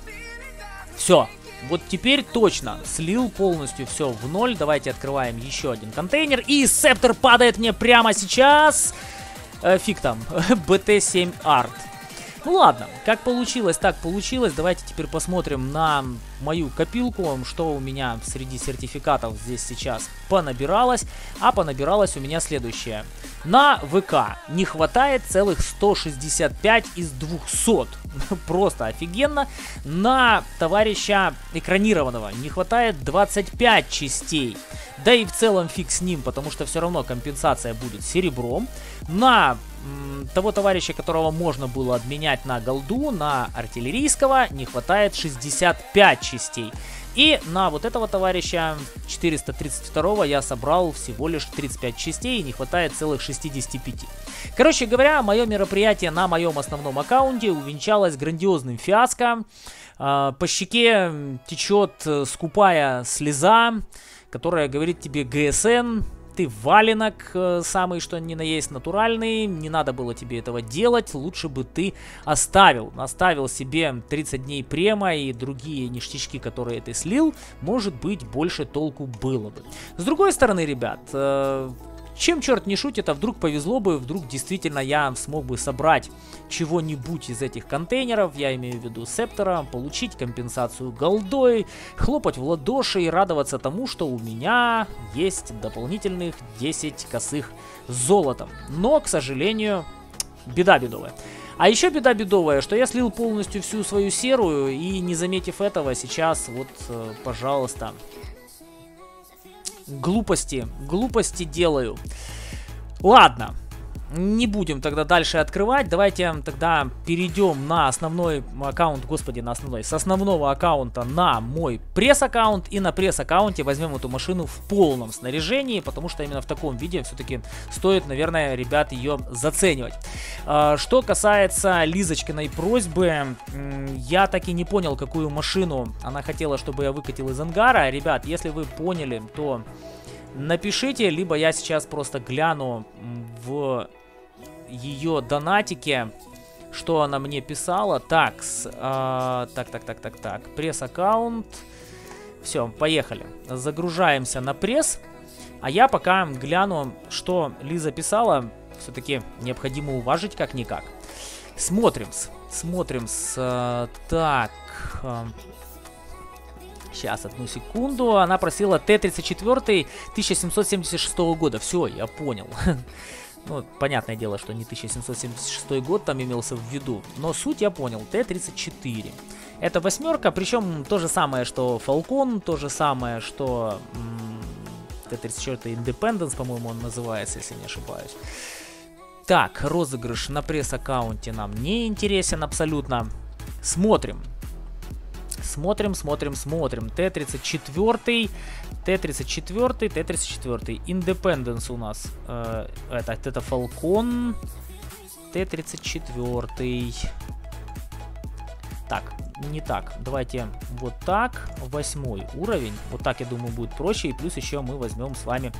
Все. Вот теперь точно слил полностью все в ноль. Давайте открываем еще один контейнер. И септор падает мне прямо сейчас. Фиг там. BT7 Art. Ну ладно, как получилось, так получилось. Давайте теперь посмотрим на мою копилку, что у меня среди сертификатов здесь сейчас понабиралось. А понабиралось у меня следующее. На ВК не хватает целых 165 из 200. Просто офигенно. На товарища экранированного не хватает 25 частей. Да и в целом фиг с ним, потому что все равно компенсация будет серебром. На того товарища, которого можно было обменять на голду, на артиллерийского, не хватает 65 частей. И на вот этого товарища 432 я собрал всего лишь 35 частей, и не хватает целых 65. Короче говоря, мое мероприятие на моем основном аккаунте увенчалось грандиозным фиаско. По щеке течет скупая слеза, которая говорит тебе: ГСН, ты валенок, самый что ни на есть натуральный, не надо было тебе этого делать, лучше бы ты оставил себе 30 дней према и другие ништячки, которые ты слил, может быть, больше толку было бы. С другой стороны, ребят, чем черт не шутит, а вдруг повезло бы, вдруг действительно я смог бы собрать чего-нибудь из этих контейнеров, я имею в виду септора, получить компенсацию голдой, хлопать в ладоши и радоваться тому, что у меня есть дополнительных 10 косых с золотом. Но, к сожалению, беда бедовая. А еще беда бедовая, что я слил полностью всю свою серую, и не заметив этого, сейчас вот, пожалуйста... Глупости делаю. Ладно. Не будем тогда дальше открывать. Давайте тогда перейдем на основной аккаунт, господи, на основной, с основного аккаунта на мой пресс-аккаунт. И на пресс-аккаунте возьмем эту машину в полном снаряжении, потому что именно в таком виде все-таки стоит, наверное, ребят, ее заценивать. Что касается Лизочкиной просьбы, я так и не понял, какую машину она хотела, чтобы я выкатил из ангара. Ребят, если вы поняли, то напишите, либо я сейчас просто гляну в ее донатике, что она мне писала. Так, пресс-аккаунт. Все, поехали. Загружаемся на пресс. А я пока гляну, что Лиза писала. Все-таки необходимо уважить как-никак. Смотрим-с. Так. Сейчас, одну секунду. Она просила Т-34 1776 года. Все, я понял. Ну, понятное дело, что не 1776 год там имелся в виду. Но суть я понял. Т-34. Это восьмерка, причем то же самое, что Falcon, то же самое, что Т-34 Independence, по-моему, он называется, если не ошибаюсь. Так, розыгрыш на пресс-аккаунте нам не интересен абсолютно. Смотрим. Т-34. Independence у нас. Это Falcon. Т-34. Так, не так. Давайте вот так. 8 уровень. Вот так, я думаю, будет проще. И плюс еще мы возьмем с вами.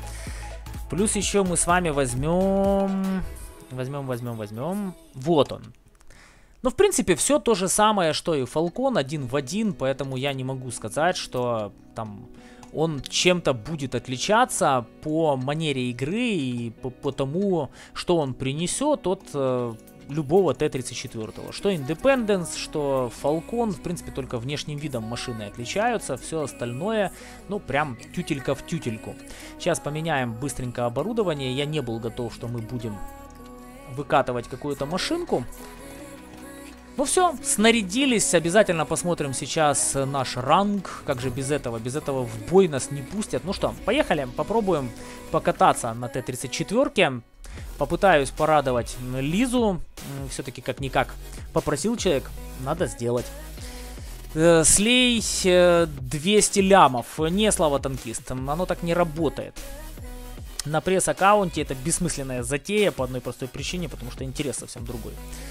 Возьмем. Вот он. Ну, в принципе, все то же самое, что и Falcon, один в один, поэтому я не могу сказать, что там он чем-то будет отличаться по манере игры и по тому, что он принесет от любого Т-34. Что Independence, что Falcon, в принципе, только внешним видом машины отличаются, все остальное, ну, прям тютелька в тютельку. Сейчас поменяем быстренько оборудование, я не был готов, что мы будем выкатывать какую-то машинку. Ну все, снарядились, обязательно посмотрим сейчас наш ранг, как же без этого в бой нас не пустят. Ну что, поехали, попробуем покататься на Т-34, попытаюсь порадовать Лизу, все-таки как-никак попросил человек, надо сделать. Слей 200 лямов, не Слава Танкист, оно так не работает. На пресс-аккаунте это бессмысленная затея по одной простой причине, потому что интерес совсем другой.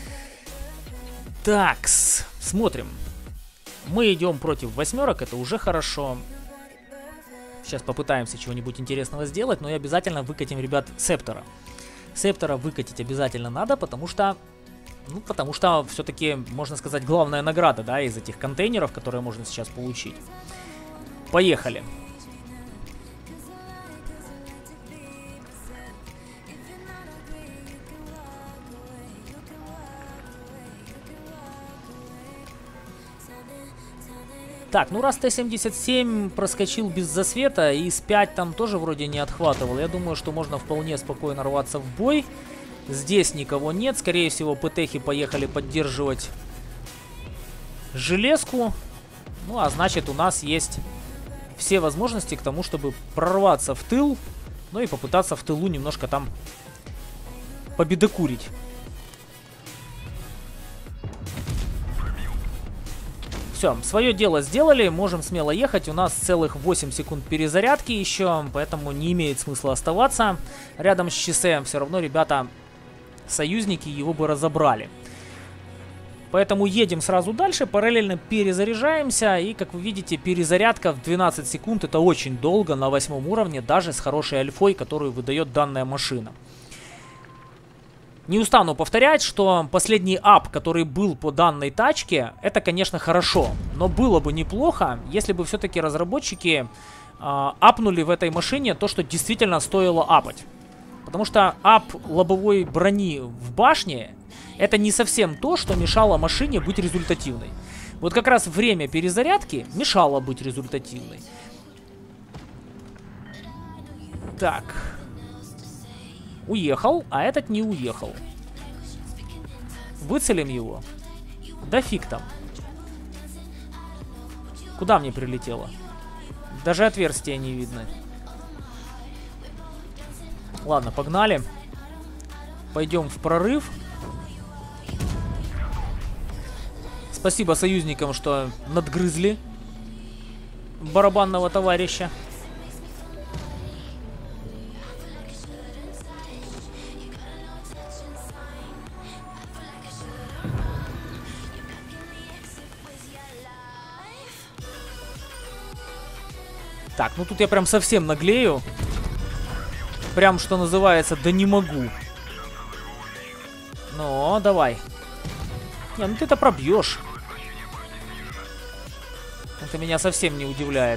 Так, смотрим. Мы идем против восьмерок, это уже хорошо. Сейчас попытаемся чего-нибудь интересного сделать, но и обязательно выкатим, ребят, Септора. Септора выкатить обязательно надо, потому что все-таки, можно сказать, главная награда, да, из этих контейнеров, которые можно сейчас получить. Поехали. Так, ну раз Т-77 проскочил без засвета, и ИС-5 там тоже вроде не отхватывал, я думаю, что можно вполне спокойно рваться в бой. Здесь никого нет, скорее всего, ПТХи поехали поддерживать железку. Ну, а значит, у нас есть все возможности к тому, чтобы прорваться в тыл, ну и попытаться в тылу немножко там победокурить. Все, свое дело сделали, можем смело ехать. У нас целых 8 секунд перезарядки еще, поэтому не имеет смысла оставаться рядом с шоссе. Все равно, ребята, союзники его бы разобрали. Поэтому едем сразу дальше, параллельно перезаряжаемся. И, как вы видите, перезарядка в 12 секунд. Это очень долго на 8 уровне, даже с хорошей альфой, которую выдает данная машина. Не устану повторять, что последний ап, который был по данной тачке, это, конечно, хорошо. Но было бы неплохо, если бы все-таки разработчики апнули в этой машине то, что действительно стоило апать. Потому что ап лобовой брони в башне — это не совсем то, что мешало машине быть результативной. Вот как раз время перезарядки мешало быть результативной. Так... Уехал, а этот не уехал. Выцелим его. Да фиг там. Куда мне прилетело? Даже отверстия не видно. Ладно, погнали. пойдем в прорыв. Спасибо союзникам, что надгрызли барабанного товарища. Так, ну тут я прям совсем наглею. Прям, что называется, да не могу. Ну, давай. Не, ну ты это пробьешь. Это меня совсем не удивляет.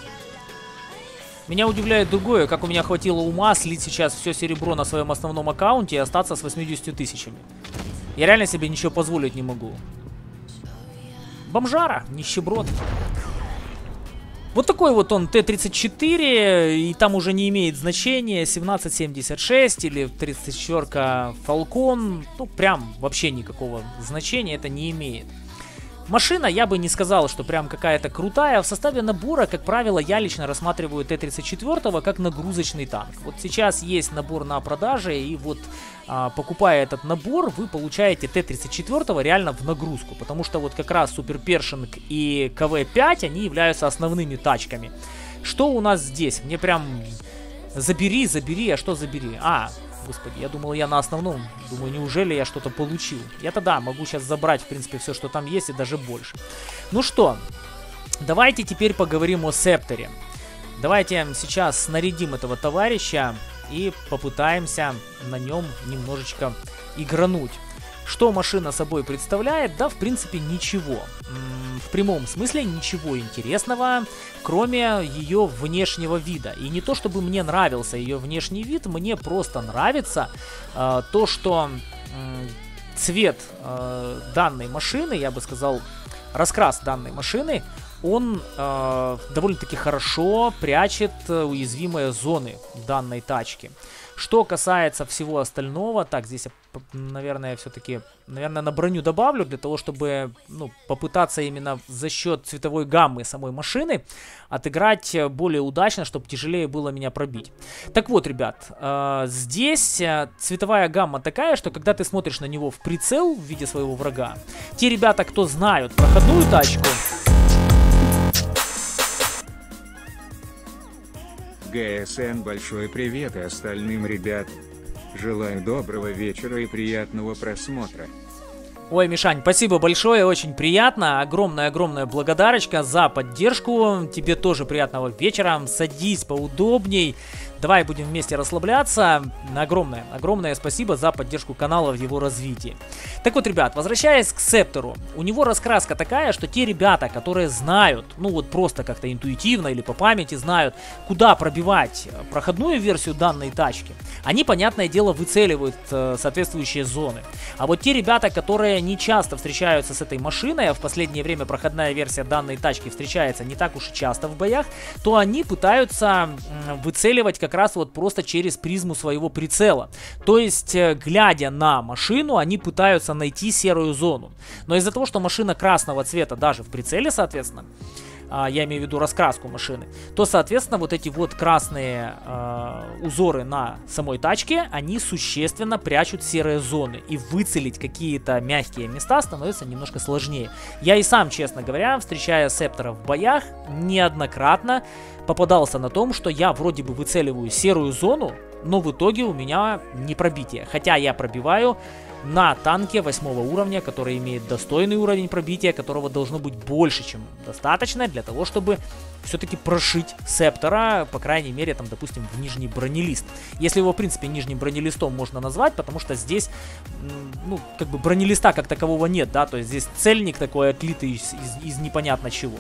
Меня удивляет другое, как у меня хватило ума слить сейчас все серебро на своем основном аккаунте и остаться с 80 тысячами. Я реально себе ничего позволить не могу. Бомжара, нищеброд. Вот такой вот он Т-34, и там уже не имеет значения 1776 или 34-ка Falcon, ну прям вообще никакого значения это не имеет. Машина, я бы не сказал, что прям какая-то крутая. В составе набора, как правило, я лично рассматриваю Т-34 как нагрузочный танк. Вот сейчас есть набор на продаже, и вот покупая этот набор, вы получаете Т-34 реально в нагрузку. Потому что вот как раз Супер Першинг и КВ-5, они являются основными тачками. Что у нас здесь? Мне прям забери, а что забери? Господи, я думал, я на основном. Думаю, неужели я что-то получил? Я-то да, могу сейчас забрать, в принципе, все, что там есть, и даже больше. Ну что, давайте теперь поговорим о Септоре. Давайте сейчас снарядим этого товарища и попытаемся на нем немножечко игрануть. Что машина собой представляет? Да, в принципе, ничего. В прямом смысле ничего интересного, кроме ее внешнего вида. И не то, чтобы мне нравился ее внешний вид, мне просто нравится то, что цвет данной машины, я бы сказал, раскрас данной машины, он довольно-таки хорошо прячет уязвимые зоны данной тачки. Что касается всего остального, так, здесь я, наверное, все-таки, на броню добавлю, для того, чтобы, попытаться именно за счет цветовой гаммы самой машины отыграть более удачно, чтобы тяжелее было меня пробить. Так вот, ребят, здесь цветовая гамма такая, что когда ты смотришь на него в прицел в виде своего врага, те ребята, кто знают проходную тачку...
ГСН, большой привет и остальным ребят. Желаю доброго вечера и приятного просмотра.
Ой, Мишань, спасибо большое, очень приятно. Огромная благодарочка за поддержку. Тебе тоже приятного вечера. Садись поудобней. Давай будем вместе расслабляться. Огромное спасибо за поддержку канала в его развитии. Так вот, ребят, возвращаясь к Септору. У него раскраска такая, что те ребята, которые знают, просто как-то интуитивно или по памяти знают, куда пробивать проходную версию данной тачки, они, понятное дело, выцеливают соответствующие зоны. А вот те ребята, которые не часто встречаются с этой машиной, а в последнее время проходная версия данной тачки встречается не так уж и часто в боях, то они пытаются выцеливать как раз вот просто через призму своего прицела. То есть, глядя на машину, они пытаются найти серую зону. Но из-за того, что машина красного цвета даже в прицеле, соответственно, я имею в виду раскраску машины, то, соответственно, вот эти вот красные узоры на самой тачке, они существенно прячут серые зоны. И выцелить какие-то мягкие места становится немножко сложнее. Я и сам, честно говоря, встречая Септора в боях, неоднократно попадался на том, что я вроде бы выцеливаю серую зону, но в итоге у меня не пробитие. Хотя я пробиваю на танке 8 уровня, который имеет достойный уровень пробития, которого должно быть больше, чем достаточно для того, чтобы все-таки прошить Септора, по крайней мере, там, допустим, в нижний бронелист. Если его, в принципе, нижним бронелистом можно назвать, потому что здесь, как бы бронелиста как такового нет, да, то есть здесь цельник такой отлитый из непонятно чего.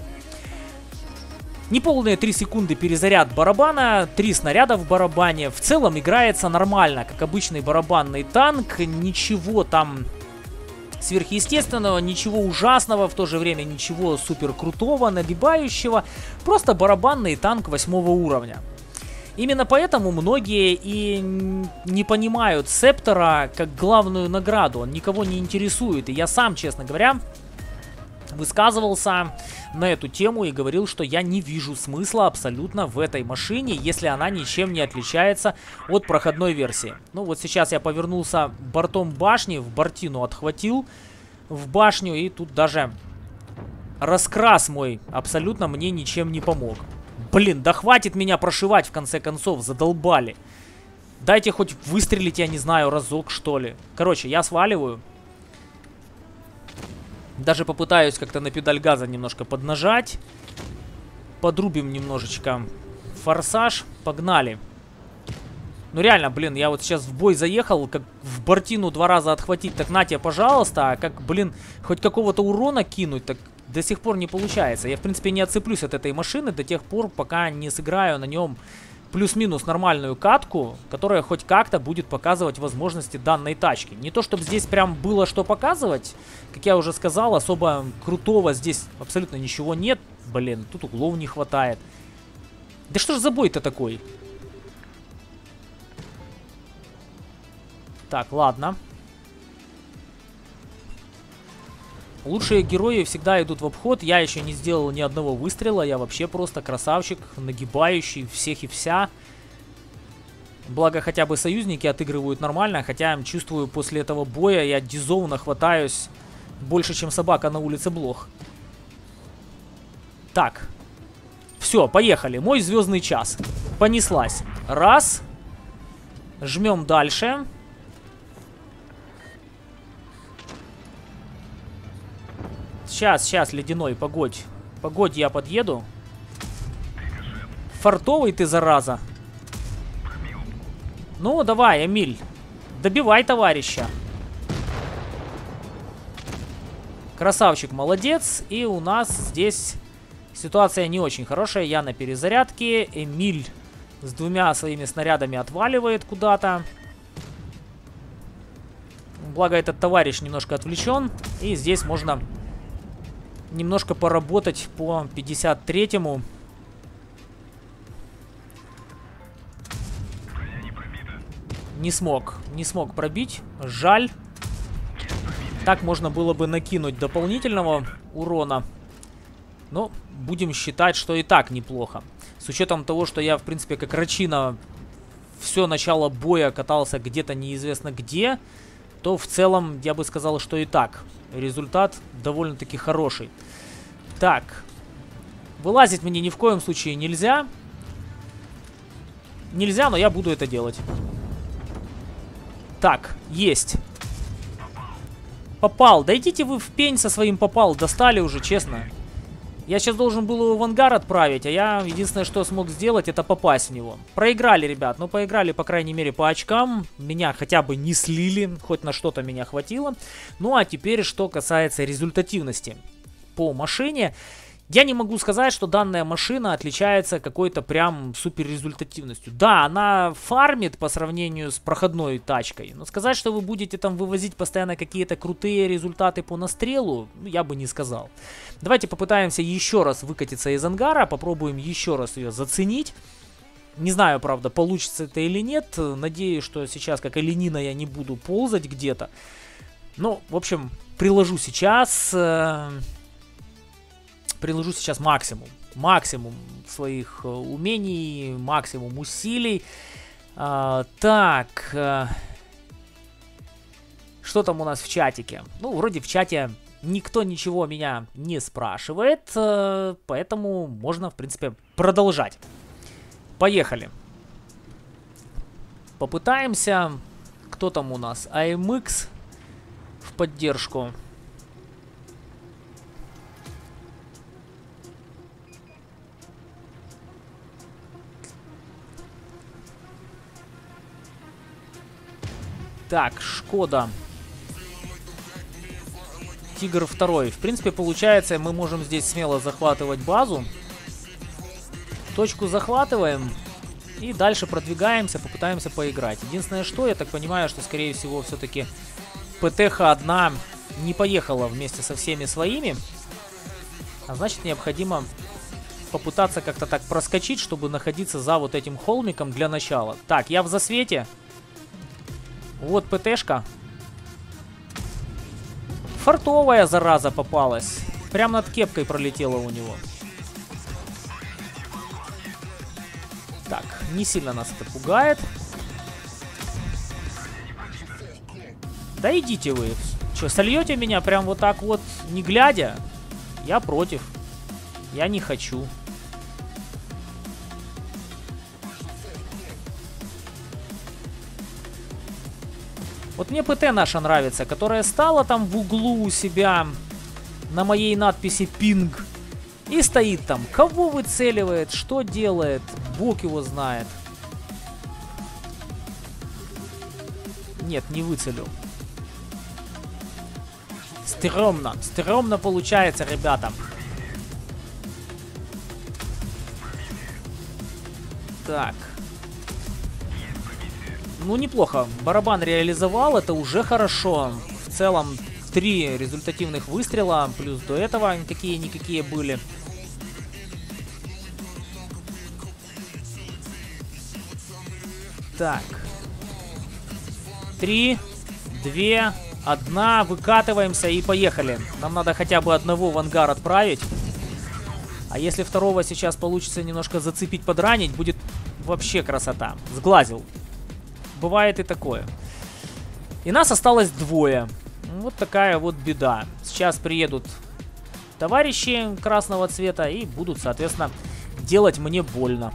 Неполные 3 секунды перезаряд барабана, 3 снаряда в барабане. В целом играется нормально, как обычный барабанный танк. Ничего там сверхъестественного, ничего ужасного, в то же время ничего супер крутого, нагибающего. Просто барабанный танк 8 уровня. Именно поэтому многие и не понимают Септора как главную награду. Он никого не интересует. И я сам, честно говоря, высказывался на эту тему и говорил, что я не вижу смысла абсолютно в этой машине, если она ничем не отличается от проходной версии. Ну вот сейчас я повернулся бортом башни, в бортину отхватил в башню, и тут даже раскрас мой абсолютно мне ничем не помог. Блин, да хватит меня прошивать в конце концов, задолбали. Дайте хоть выстрелить, я не знаю, разок что ли. Короче, я сваливаю. Даже попытаюсь как-то на педаль газа немножко поднажать. Подрубим немножечко форсаж. Погнали. Ну реально, блин, я вот сейчас в бой заехал, как в бортину 2 раза отхватить, так на тебе, пожалуйста. А как, блин, хоть какого-то урона кинуть, так до сих пор не получается. Я, в принципе, не отцеплюсь от этой машины до тех пор, пока не сыграю на нем плюс-минус нормальную катку, которая хоть как-то будет показывать возможности данной тачки. Не то, чтобы здесь прям было что показывать. Как я уже сказал, особо крутого здесь абсолютно ничего нет. Блин, тут углов не хватает. Да что ж за бой-то такой? Так, ладно. Лучшие герои всегда идут в обход. Я еще не сделал ни одного выстрела. Я вообще просто красавчик, нагибающий всех и вся. Благо, хотя бы союзники отыгрывают нормально. Хотя, чувствую, после этого боя я дизовно хватаюсь больше, чем собака на улице Блох. Так. Все, поехали. Мой звездный час. Понеслась. Раз. Жмем дальше. Сейчас, ледяной, погодь. Погодь, я подъеду. Фартовый ты, зараза. Ну, давай, Эмиль. Добивай товарища. Красавчик, молодец. И у нас здесь ситуация не очень хорошая. Я на перезарядке. Эмиль с 2 своими снарядами отваливает куда-то. Благо, этот товарищ немножко отвлечен. И здесь можно немножко поработать по 53-му. Не смог пробить. Жаль. Так можно было бы накинуть дополнительного урона. Но будем считать, что и так неплохо. С учетом того, что я, в принципе, как рачина все начало боя катался где-то неизвестно где, то в целом я бы сказал, что и так результат довольно-таки хороший. Так. Вылазить мне ни в коем случае нельзя. Нельзя, но я буду это делать. Так, есть. Попал. Да идите вы в пень со своим попал. Достали уже, честно. Я сейчас должен был его в ангар отправить, а я единственное, что смог сделать, это попасть в него. Проиграли, ребят. Ну, поиграли, по крайней мере, по очкам. Меня хотя бы не слили. Хоть на что-то меня хватило. Ну, а теперь, что касается результативности по машине. Я не могу сказать, что данная машина отличается какой-то прям супер результативностью. Да, она фармит по сравнению с проходной тачкой. Но сказать, что вы будете там вывозить постоянно какие-то крутые результаты по настрелу, я бы не сказал. Давайте попытаемся еще раз выкатиться из ангара. Попробуем еще раз ее заценить. Не знаю, правда, получится это или нет. Надеюсь, что сейчас, как оленина, я не буду ползать где-то. Ну, в общем, приложу сейчас максимум. Максимум своих умений, максимум усилий. Так. Что там у нас в чатике? Ну, вроде в чате никто ничего меня не спрашивает. Поэтому можно, в принципе, продолжать. Поехали. Попытаемся. Кто там у нас? AMX в поддержку. Так, Шкода. Тигр 2. В принципе, получается, мы можем здесь смело захватывать базу. Точку захватываем. И дальше продвигаемся, попытаемся поиграть. Единственное, что, я так понимаю, что, скорее всего, все-таки ПТХ одна не поехала вместе со всеми своими. А значит, необходимо попытаться как-то так проскочить, чтобы находиться за вот этим холмиком для начала. Так, я в засвете. Вот ПТшка. Фартовая, зараза, попалась. Прям над кепкой пролетело у него. Так, не сильно нас это пугает. Да идите вы. Что, сольете меня прям вот так вот, не глядя? Я против. Я не хочу. Вот мне ПТ наша нравится, которая стала там в углу у себя на моей надписи «Пинг». И стоит там. Кого выцеливает, что делает, бог его знает. Нет, не выцелил. Стрёмно. Стрёмно получается, ребята. Так. Ну, неплохо. Барабан реализовал, это уже хорошо. В целом, 3 результативных выстрела, плюс до этого какие-никакие были. Так. 3, 2, 1. Выкатываемся и поехали. Нам надо хотя бы одного в ангар отправить. А если второго сейчас получится немножко зацепить, подранить, будет вообще красота. Сглазил. Бывает и такое. И нас осталось 2. Вот такая вот беда. Сейчас приедут товарищи красного цвета и будут, соответственно, делать мне больно.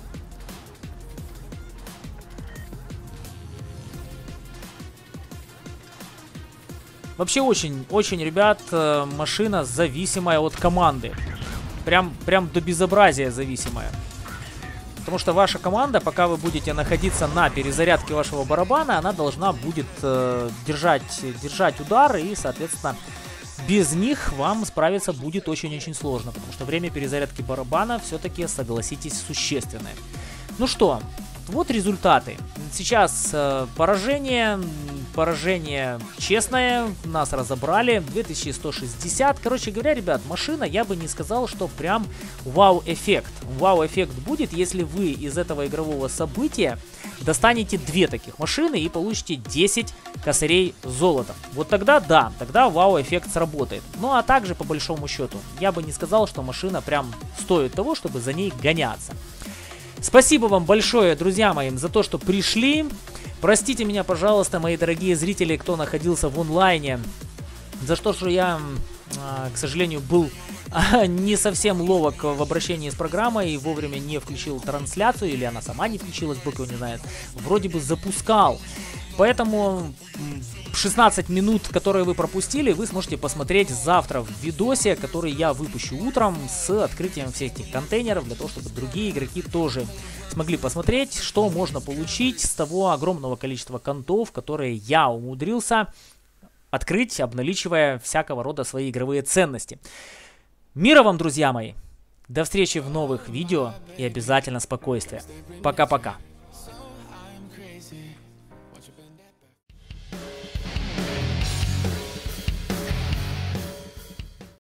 Вообще очень, ребят, машина зависимая от команды. Прям до безобразия зависимая. Потому что ваша команда, пока вы будете находиться на перезарядке вашего барабана, она должна будет держать удар, и, соответственно, без них вам справиться будет очень-очень сложно. Потому что время перезарядки барабана все-таки, согласитесь, существенное. Ну что, вот результаты. Сейчас поражение честное, нас разобрали, 2160. Короче говоря, ребят, машина, я бы не сказал, что прям вау-эффект. Вау-эффект будет, если вы из этого игрового события достанете 2 таких машины и получите 10 косарей золота. Вот тогда да, тогда вау-эффект сработает. Ну а также, по большому счету, я бы не сказал, что машина прям стоит того, чтобы за ней гоняться. Спасибо вам большое, друзья мои, за то, что пришли. Простите меня, пожалуйста, мои дорогие зрители, кто находился в онлайне, за то, что я, к сожалению, был не совсем ловок в обращении с программой и вовремя не включил трансляцию, или она сама не включилась, бог его не знает. Вроде бы запускал. Поэтому 16 минут, которые вы пропустили, вы сможете посмотреть завтра в видосе, который я выпущу утром с открытием всех этих контейнеров, для того, чтобы другие игроки тоже смогли посмотреть, что можно получить с того огромного количества контов, которые я умудрился открыть, обналичивая всякого рода свои игровые ценности. Мира вам, друзья мои! До встречи в новых видео и обязательно спокойствия. Пока-пока.